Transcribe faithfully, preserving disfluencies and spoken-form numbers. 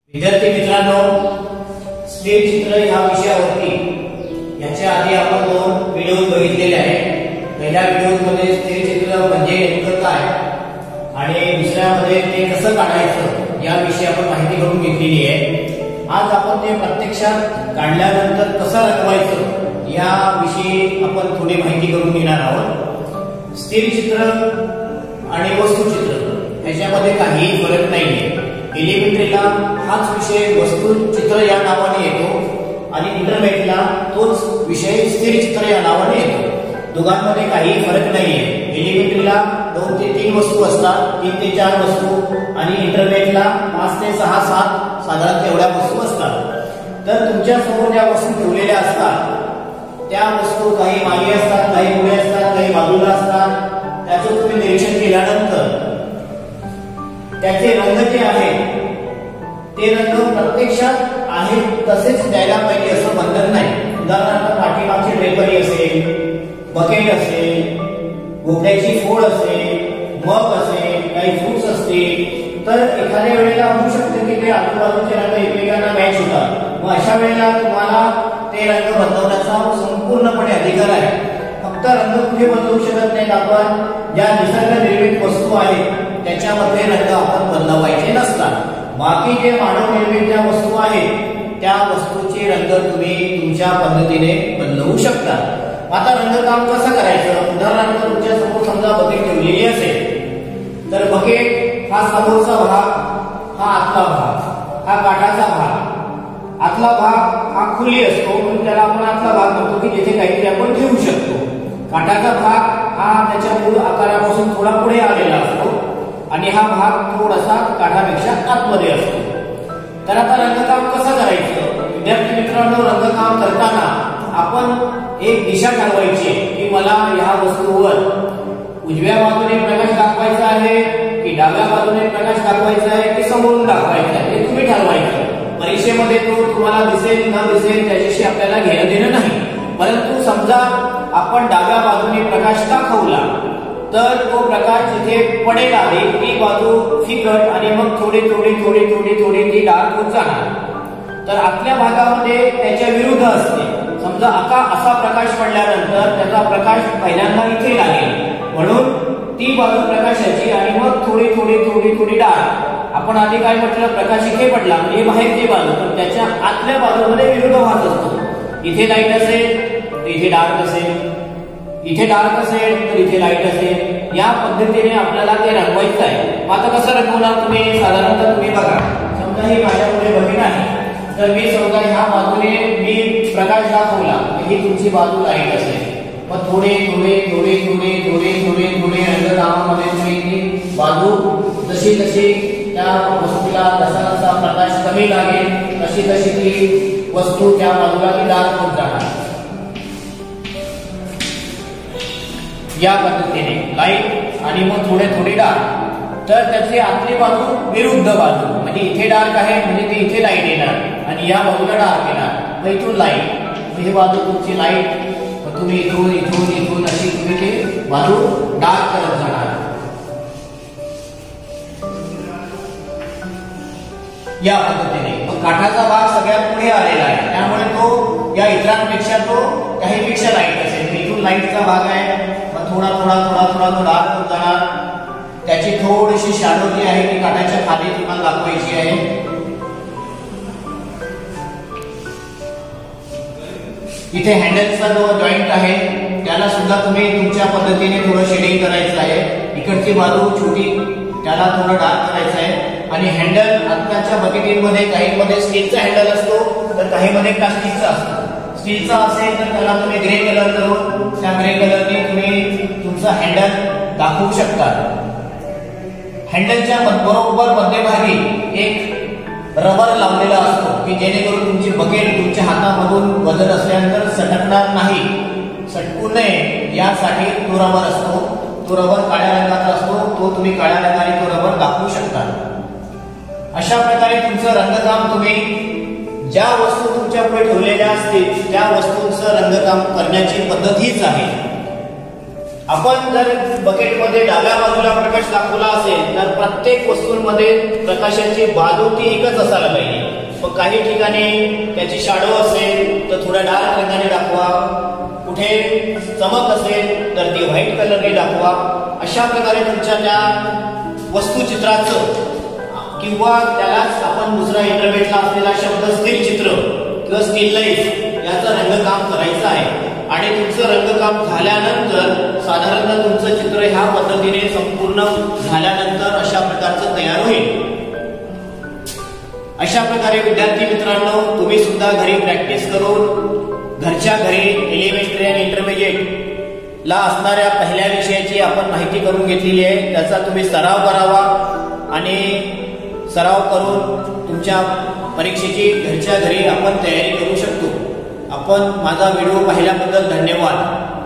विद्यार्थी मित्रांनो, स्थिर चित्र या विषयावरती याच्या आधी आपण दोन व्हिडिओ बघितलेले आहेत। पहिल्या व्हिडिओमध्ये स्थिर चित्र म्हणजे नेमकं काय आणि दुसऱ्यामध्ये ते कसं काढायचं या विषयी आपण माहिती करून घेतलेली आहे। आज आपण ते प्रत्यक्षात काढल्यानंतर कसं रंगवायचं या विषयी आपण थोडी माहिती करून घेणार आहोत। स्थिर चित्र आणि वस्तुचित्र याच्यामध्ये काही फरक नाहीये। एलिमेंटरीला हाच विषय वस्तुचित्र या नावाने येतो आणि इंटरमीडिएटला तोच विषय स्थिर चित्र या नावाने येतो। दोघांमध्ये काही फरक नाहीये। एलिमेंटरीला दोन ते तीन वस्तू असतात, तीन ते चार वस्तू, आणि इंटरमीडिएटला पाच ते सहा सात साधारण तेवढ्या वस्तू असतात। तर तुमच्या समोर ज्या वस्तू ठेवलेल्या असतात त्या वस्तू काही मागे असतात, काही पुढे असतात, काही बाजूला असतात। त्याचं तुम्ही निरीक्षण केल्यानंतर त्याचे रंग जे आहेत ते रंग प्रत्यक्षात आहेत तसेच द्यायला पाहिजे असं बंधन नाही। उदाहरणार्थ पाठीमागची ड्रेपरी असेल, बकेट असेल, भोपळ्याची फोड असेल, मग असेल, काही फ्रुट्स असतील, तर एखाद्या वेळेला होऊ शकते की ते आजूबाजूचे रंग एकमेकांना मॅच होतात। मग अशा वेळेला तुम्हाला ते रंग बदलण्याचा संपूर्णपणे अधिकार आहे। फक्त रंग कुठे बदलू शकत नाहीत आपण, ज्या निसर्ग निर्मित वस्तू आहेत त्याच्यामध्ये रंग आपण बदलवायचे नसतात। बाकी जे मानव निर्मित ज्या वस्तू आहेत त्या वस्तूचे रंग तुम्ही तुमच्या पद्धतीने बदलवू शकता। आता रंगकाम कसं करायचं? उदाहरणार्थ तुमच्या समोर समजा बकेट ठेवलेली असेल तर बकेट हा समोरचा भाग, हा आतला भाग, हा काठाचा भाग। आतला भाग हा खुली असतो म्हणून त्याला आपण आतला भाग म्हणतो की जिथे काहीतरी आपण ठेवू शकतो। काठाचा भाग हा त्याच्या मूळ आकारापासून थोडा पुढे आलेला असतो आणि हा भाग थोडासा काठापेक्षा आतमध्ये असतो। तर आता रंगकाम कसं करायचं? विद्यार्थी मित्रांनो, रंगकाम करताना आपण एक दिशा ठरवायची की मला या वस्तूवर उजव्या बाजूने प्रकाश दाखवायचा आहे की डाव्या बाजूने प्रकाश दाखवायचा आहे की समोरून दाखवायचा आहे, हे तुम्ही ठरवायचं। परीक्षेमध्ये तो तुम्हाला दिसेल न दिसेल त्याच्याशी आपल्याला घेणं देणं नाही, परंतु समजा आपण डाव्या बाजूने प्रकाश दाखवला तर तो प्रकाश जिथे पडेल आहे ती बाजू फिकट आणि मग थोडी थोडी थोडी थोडी थोडी ती डार्क होत जाणार। तर आतल्या भागामध्ये त्याच्या विरुद्ध असते। समजा आता असा प्रकाश पडल्यानंतर त्याचा प्रकाश पहिल्यांदा इथे लागेल म्हणून ती बाजू प्रकाशाची आणि मग थोडी थोडी थोडी थोडी डार्क। आपण आधी काय म्हटलं, प्रकाश इथे पडला म्हणजे बाहेरची बाजू, पण त्याच्या आतल्या बाजूमध्ये विरुद्ध वाहत असतो। इथे लाईट असेल तर इथे डार्क असेल, इथे डार्क असेल तर इथे लाईट असेल। या पद्धतीने आपल्याला ते रंगवायचं आहे। आता कसं रंगवणार तुम्ही? साधारणतः तुम्ही बघा, समजा ही माझ्यापुढे बकेट आहे तर मी समजा ह्या बाजूने मी प्रकाश दाखवला ही तुमची बाजू लाईट असेल। मग थोडे थोडे थोडे थोडे थोडे थोडे थोडे रंगकामामध्ये तुम्ही ती बाजू जशी जशी त्या वस्तूला जसा जसा प्रकाश कमी लागेल तशी तशी ती वस्तू त्या बाजूला ती डार्क होत जाणार। या पद्धतीने लाईट आणि मग थोडे थोडी डार्क। तर त्याची आतली बाजू विरुद्ध बाजू, म्हणजे इथे डार्क आहे म्हणजे ते इथे लाईट येणार आणि या बाजूला डार्क येणार, मग इथून लाईट, ही बाजू तुमची लाईट, मग तुम्ही इथून इथून इथून अशी तुम्ही ती बाजू डार्क करत जाणार। या पद्धतीने मग काठाचा भाग सगळ्यात पुढे आलेला आहे त्यामुळे तो या इतरांपेक्षा तो काहीपेक्षा लाईट असेल। इथून लाईटचा भाग आहे, मग थोडा थोडा थोडा थोडा तो डार्क होत जाणार। त्याची थोडीशी शॅडो जी आहे ती काठाच्या खाली तुम्हाला दाखवायची आहे। इथे हँडलचा जो जॉईंट आहे त्याला सुद्धा तुम्ही तुमच्या पद्धतीने थोडं शेडिंग करायचं आहे। इकडची बाजू छोटी त्याला थोडं डार्क करायचं आहे। आणि हँडल आत्ताच्या बकेटीमध्ये काही मध्ये स्टीलचा हँडल असतो तर काही मध्ये प्लास्टिकचा असतो। स्टीलचा असेल तर त्याला तुम्ही ग्रे कलर करून त्या ग्रे कलरने तुम्ही तुमचा हँडल दाखवू शकता। हँडलच्या बरोबर मध्यभागी एक रबर लावलेला असतो की जेणेकरून तुमची बकेट तुमच्या हातामधून वजन असल्यानंतर सटकणार नाही, सटकू नये यासाठी तो रबर असतो। तो रबर काळ्या रंगाचा असतो, तो तुम्ही काळ्या रंगाने तो रबर दाखवू शकता। अशा प्रकारे तुमचं रंगकाम तुम्ही ज्या वस्तू तुमच्या पुढे ठेवलेल्या असतील त्या वस्तूंचं रंगकाम करण्याची पद्धत हीच आहे। आपण जर बकेटमध्ये डाव्या बाजूला प्रकाश दाखवला असेल तर प्रत्येक वस्तूंमध्ये प्रकाशाची बाजू ती एकच असायला पाहिजे। मग काही ठिकाणी त्याची शॅडो असेल तर थोड्या डार्क रंगाने दाखवा, कुठे चमक असेल तर ती व्हाईट कलरने दाखवा. अशा प्रकारे तुमच्या त्या वस्तुचित्राचं किंवा त्यालाच आपण दुसरा इंटरनेटला असलेला शब्द स्थिर चित्र किंवा स्टील लाईफ याचं रंगकाम करायचं आहे. आणि तुमचं रंगकाम झाल्यानंतर साधारणतः तुमचं चित्र ह्या पद्धतीने संपूर्ण झाल्यानंतर अशा प्रकारचं तयार होईल. अशा प्रकारे विद्यार्थी मित्रांनो, तुम्ही सुद्धा घरी प्रॅक्टिस करून घरच्या घरी एलिमेंटरी आणि इंटरमिजिएट ला असणाऱ्या पहिल्या विषयाची आपण माहिती करून घेतलेली आहे. त्याचा तुम्ही सराव करावा आणि सराव करून तुमच्या परीक्षेची घरच्या घरी आपण तयारी करू शकतो. आपण माझा व्हिडिओ पाहिल्याबद्दल धन्यवाद.